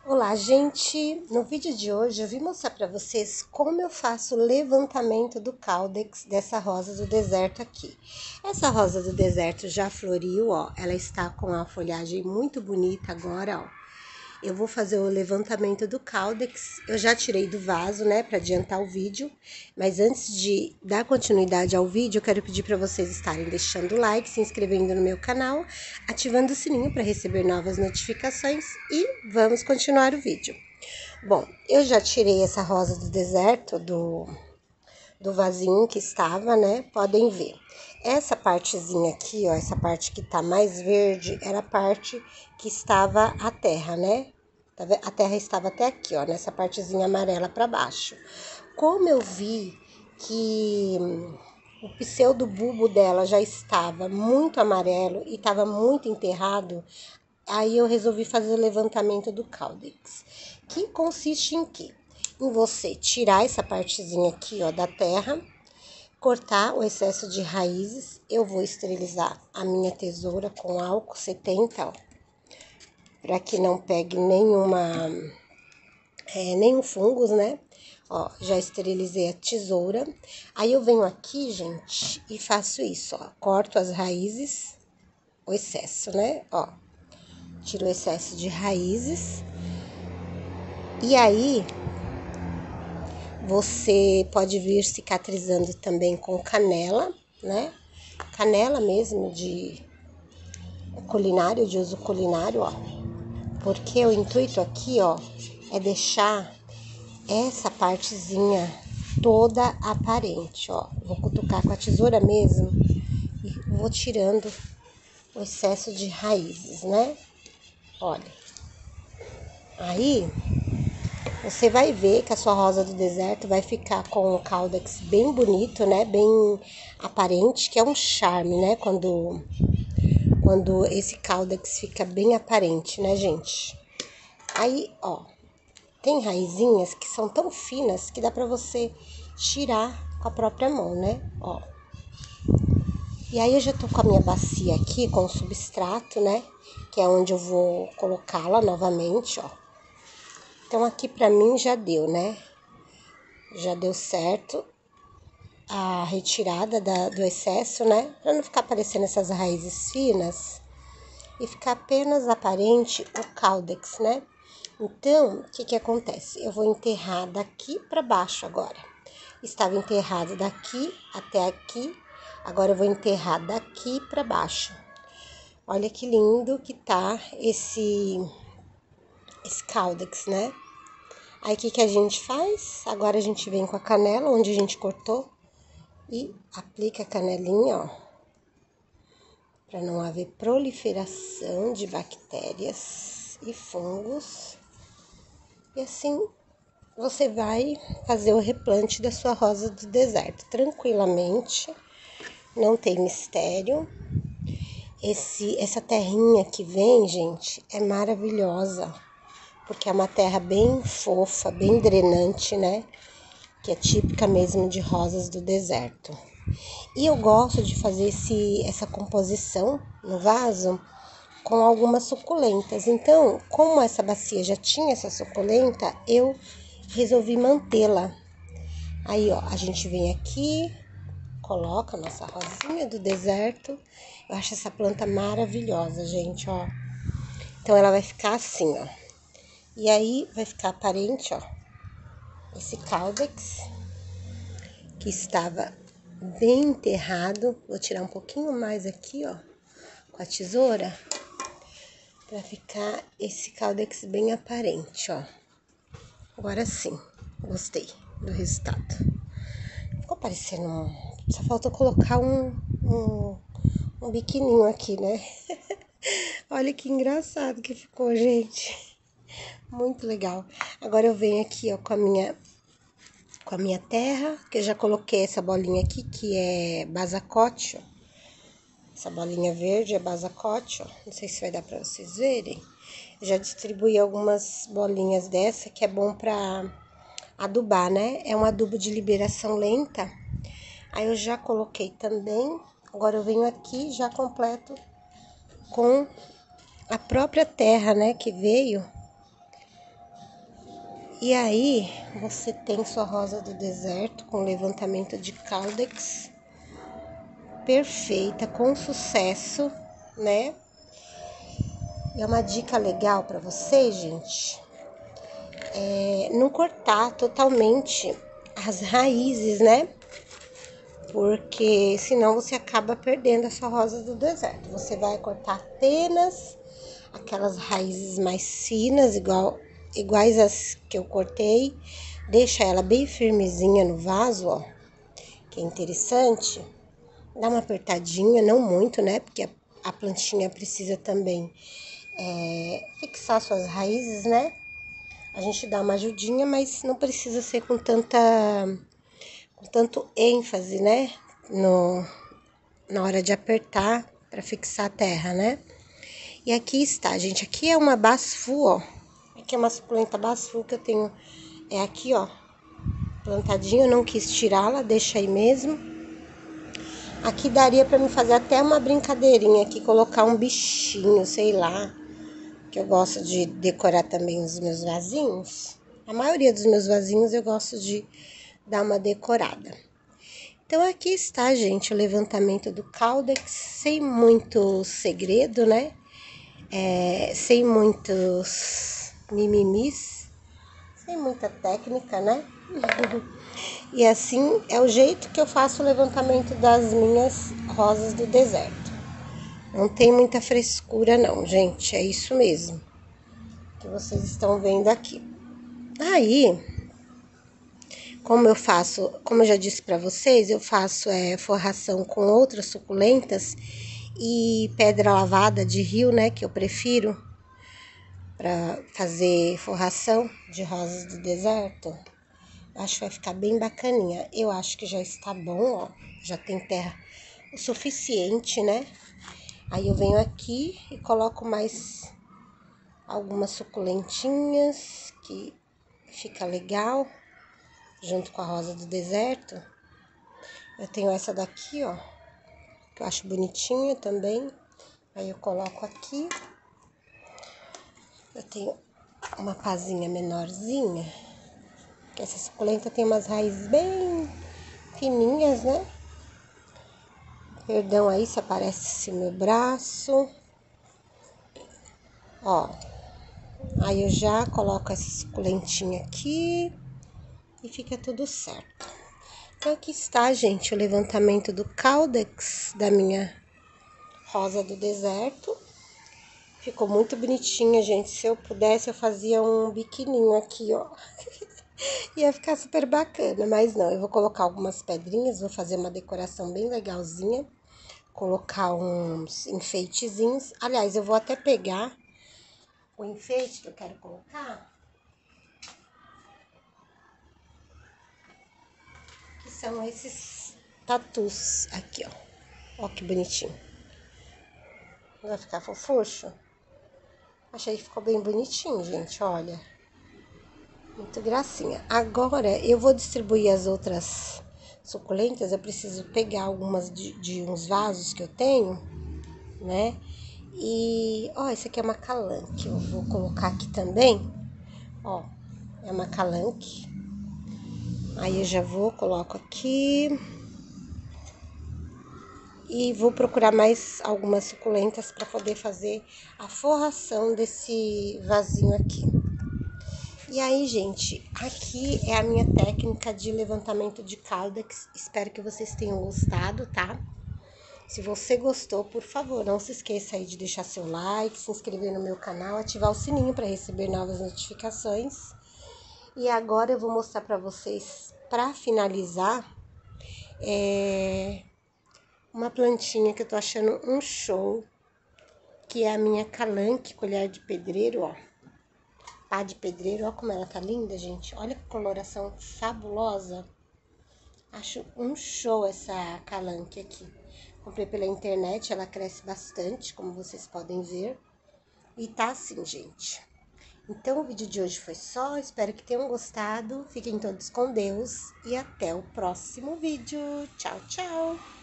Olá, gente! No vídeo de hoje eu vim mostrar para vocês como eu faço o levantamento do caudex dessa rosa do deserto aqui. Essa rosa do deserto já floriu, ó, ela está com a folhagem muito bonita agora, ó. Eu vou fazer o levantamento do caudex, eu já tirei do vaso, né, para adiantar o vídeo. Mas antes de dar continuidade ao vídeo, eu quero pedir para vocês estarem deixando o like, se inscrevendo no meu canal, ativando o sininho para receber novas notificações e vamos continuar o vídeo. Bom, eu já tirei essa rosa do deserto do vasinho que estava, né, podem ver. Essa partezinha aqui, ó, essa parte que tá mais verde, era a parte que estava a terra, né? A terra estava até aqui, ó, nessa partezinha amarela para baixo. Como eu vi que o pseudobulbo dela já estava muito amarelo e estava muito enterrado, aí eu resolvi fazer o levantamento do caudex, que consiste em quê? Em você tirar essa partezinha aqui, ó, da terra, cortar o excesso de raízes. Eu vou esterilizar a minha tesoura com álcool 70, ó, para que não pegue nenhum fungos, né? Ó, já esterilizei a tesoura. Aí eu venho aqui, gente, e faço isso, ó, corto as raízes, o excesso, né? Ó, tiro o excesso de raízes. E aí, você pode vir cicatrizando também com canela, né? Canela mesmo de culinário, de uso culinário, ó. Porque o intuito aqui, ó, é deixar essa partezinha toda aparente, ó. Vou cutucar com a tesoura mesmo e vou tirando o excesso de raízes, né? Olha. Aí, você vai ver que a sua rosa do deserto vai ficar com o caudex bem bonito, né? Bem aparente, que é um charme, né? Quando esse caudex fica bem aparente, né, gente? Aí, ó, tem raizinhas que são tão finas que dá pra você tirar com a própria mão, né? Ó. E aí eu já tô com a minha bacia aqui com o substrato, né? Que é onde eu vou colocá-la novamente, ó. Então aqui pra mim já deu, né? Já deu certo a retirada do excesso, né? Pra não ficar aparecendo essas raízes finas e ficar apenas aparente o caudex, né? Então, o que acontece? Eu vou enterrar daqui para baixo agora. Estava enterrado daqui até aqui, agora eu vou enterrar daqui para baixo. Olha que lindo que tá esse caudex, né? Aí, o que a gente faz? Agora a gente vem com a canela, onde a gente cortou, e aplica a canelinha, ó, para não haver proliferação de bactérias e fungos. E assim você vai fazer o replante da sua rosa do deserto tranquilamente, não tem mistério. Essa terrinha que vem, gente, é maravilhosa, porque é uma terra bem fofa, bem drenante, né? Que é típica mesmo de rosas do deserto. E eu gosto de fazer essa composição no vaso com algumas suculentas. Então, como essa bacia já tinha essa suculenta, eu resolvi mantê-la. Aí, ó, a gente vem aqui, coloca a nossa rosinha do deserto. Eu acho essa planta maravilhosa, gente, ó. Então, ela vai ficar assim, ó. E aí, vai ficar aparente, ó, esse caudex, que estava bem enterrado. Vou tirar um pouquinho mais aqui, ó, com a tesoura, pra ficar esse caudex bem aparente, ó. Agora sim, gostei do resultado. Ficou parecendo Só faltou colocar um biquininho aqui, né? Olha que engraçado que ficou, gente. Muito legal. Agora eu venho aqui, ó, com a minha terra, que eu já coloquei essa bolinha aqui, que é basacote, ó. Essa bolinha verde é basacote, ó. Não sei se vai dar pra vocês verem. Eu já distribuí algumas bolinhas dessa, que é bom pra adubar, né? É um adubo de liberação lenta. Aí eu já coloquei também. Agora eu venho aqui, já completo com a própria terra, né, que veio. E aí, você tem sua rosa do deserto com levantamento de caudex perfeita, com sucesso, né? E uma dica legal para vocês, gente, não cortar totalmente as raízes, né? Porque senão você acaba perdendo a sua rosa do deserto. Você vai cortar apenas aquelas raízes mais finas, iguais as que eu cortei. Deixa ela bem firmezinha no vaso, ó, que é interessante. Dá uma apertadinha, não muito, né? Porque a plantinha precisa também fixar suas raízes, né? A gente dá uma ajudinha, mas não precisa ser com tanto ênfase, né? Na hora de apertar para fixar a terra, né? E aqui está, gente. Aqui é uma basfu, ó. Aqui é uma suculenta basfu que eu tenho. É aqui, ó. Plantadinho, eu não quis tirá-la, deixa aí mesmo. Aqui daria para me fazer até uma brincadeirinha aqui, colocar um bichinho, sei lá. Que eu gosto de decorar também os meus vasinhos. A maioria dos meus vasinhos eu gosto de dar uma decorada. Então, aqui está, gente, o levantamento do caudex, sem muito segredo, né? Sem muitos mimimis, sem muita técnica, né? E assim é o jeito que eu faço o levantamento das minhas rosas do deserto. Não tem muita frescura não, gente, é isso mesmo que vocês estão vendo aqui. Aí, como eu já disse para vocês, eu faço forração com outras suculentas e pedra lavada de rio, né, que eu prefiro para fazer forração de rosas do deserto. Acho que vai ficar bem bacaninha. Eu acho que já está bom, ó. Já tem terra o suficiente, né? Aí eu venho aqui e coloco mais algumas suculentinhas que fica legal junto com a rosa do deserto. Eu tenho essa daqui, ó, que eu acho bonitinha também. Aí eu coloco aqui. Eu tenho uma pazinha menorzinha. Que essa suculenta tem umas raízes bem fininhas, né? Perdão aí se aparece meu braço. Ó. Aí eu já coloco essa suculentinha aqui. E fica tudo certo. Então aqui está, gente, o levantamento do caudex da minha rosa do deserto. Ficou muito bonitinha, gente. Se eu pudesse, eu fazia um biquininho aqui, ó. Ia ficar super bacana, mas não. Eu vou colocar algumas pedrinhas, vou fazer uma decoração bem legalzinha. Colocar uns enfeitezinhos. Aliás, eu vou até pegar o enfeite que eu quero colocar. Que são esses tatus aqui, ó. Ó que bonitinho. Vai ficar fofucho? Achei que ficou bem bonitinho, gente, olha. Muito gracinha. Agora, eu vou distribuir as outras suculentas. Eu preciso pegar algumas de uns vasos que eu tenho, né? E, ó, esse aqui é uma calanque. Eu vou colocar aqui também, ó. É uma calanque. Aí eu já coloco aqui. E vou procurar mais algumas suculentas para poder fazer a forração desse vasinho aqui. E aí, gente, aqui é a minha técnica de levantamento de caudex. Espero que vocês tenham gostado, tá? Se você gostou, por favor, não se esqueça aí de deixar seu like, se inscrever no meu canal, ativar o sininho para receber novas notificações. E agora eu vou mostrar para vocês, para finalizar, uma plantinha que eu tô achando um show, que é a minha calanque, colher de pedreiro, ó. Pá de pedreiro, ó como ela tá linda, gente. Olha que coloração fabulosa. Acho um show essa calanque aqui. Comprei pela internet, ela cresce bastante, como vocês podem ver. E tá assim, gente. Então, o vídeo de hoje foi só. Espero que tenham gostado. Fiquem todos com Deus. E até o próximo vídeo. Tchau, tchau!